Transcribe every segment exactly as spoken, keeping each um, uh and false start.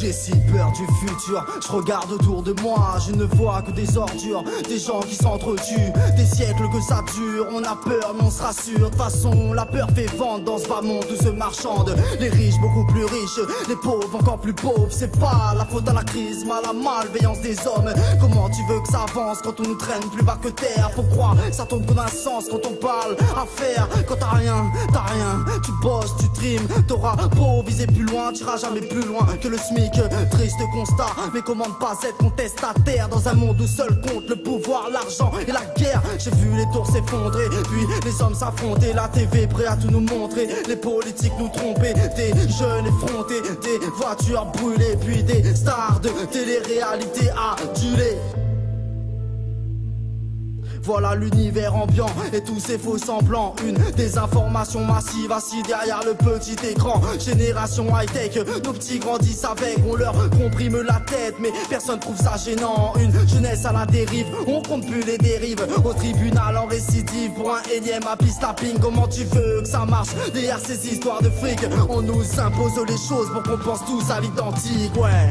J'ai si peur du futur, je regarde autour de moi, je ne vois que des ordures, des gens qui s'entretuent, des siècles que ça dure, on a peur mais on se rassure, de toute façon la peur fait vendre dans ce bas monde où se marchande, les riches beaucoup plus riches, les pauvres encore plus pauvres, c'est pas la faute à la crise, mais à la malveillance des hommes, comment tu veux que ça avance quand on nous traîne plus bas que terre, faut croire, ça tombe comme un sens quand on parle à faire, quand t'as rien, t'as rien, tu bosses, tu trimes, t'auras beau viser plus loin, t'iras jamais plus loin que le SMIC, triste constat, mais comment ne pas être contestataire dans un monde où seul compte le pouvoir, l'argent et la guerre. J'ai vu les tours s'effondrer, puis les hommes s'affronter, la T V prêt à tout nous montrer, les politiques nous tromper, des jeunes effrontés, des voitures brûlées, puis des stars de télé-réalité adulées. Voilà l'univers ambiant et tous ces faux semblants. Une désinformation massive assis derrière le petit écran. Génération high-tech, nos petits grandissent avec. On leur comprime la tête mais personne trouve ça gênant. Une jeunesse à la dérive, on compte plus les dérives. Au tribunal en récidive pour un énième happy snapping. Comment tu veux que ça marche derrière ces histoires de fric? On nous impose les choses pour qu'on pense tous à l'identique, ouais.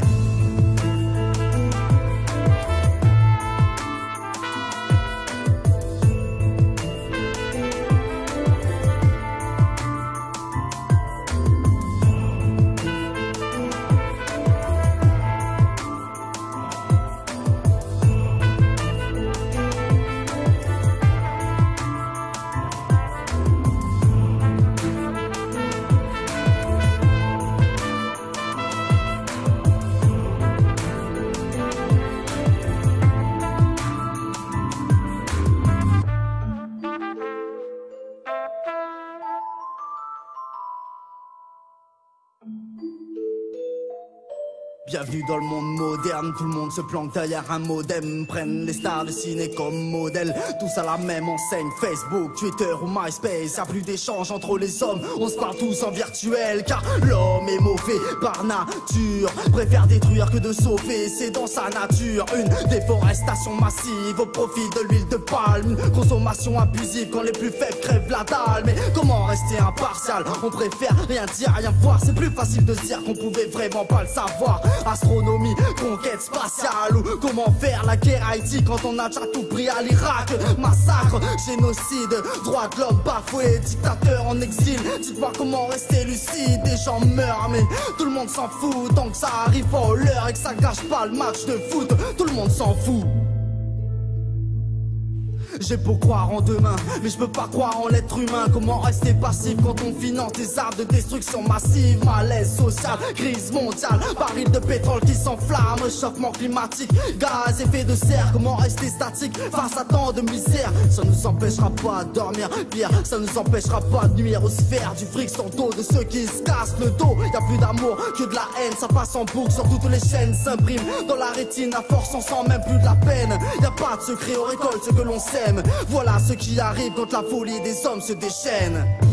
Bienvenue dans le monde moderne, tout le monde se planque derrière un modem. Prennent les stars de ciné comme modèle, tous à la même enseigne. Facebook, Twitter ou MySpace, y'a plus d'échange entre les hommes, on se parle tous en virtuel. Car l'homme est mauvais par nature, préfère détruire que de sauver, c'est dans sa nature. Une déforestation massive au profit de l'huile de palme, une consommation abusive quand les plus faibles crèvent la dalle. Mais comment rester impartial? On préfère rien dire, rien voir, c'est plus facile de se dire qu'on pouvait vraiment pas le savoir. Astronomie, conquête spatiale ou comment faire la guerre à Haïti quand on a déjà tout pris à l'Irak. Massacre, génocide, droits de l'homme bafoués, dictateur en exil. Dites-moi comment rester lucide, des gens meurent mais tout le monde s'en fout. Tant que ça arrive en l'heure et que ça gâche pas le match de foot, tout le monde s'en fout. J'ai beau croire en demain, mais je peux pas croire en l'être humain. Comment rester passif quand on finance des armes de destruction massive? Malaise social, crise mondiale, baril de pétrole qui s'enflamme, réchauffement climatique, gaz, effet de serre. Comment rester statique face à tant de misère? Ça nous empêchera pas de dormir, pire, ça nous empêchera pas de nuire aux sphères du fric sur le dos de ceux qui se cassent le dos. Y'a plus d'amour que de la haine, ça passe en boucle sur toutes les chaînes, s'imprime dans la rétine à force, on sent même plus de la peine. Y'a pas de secret, on récolte ce que l'on sème. Voilà ce qui arrive quand la folie des hommes se déchaîne.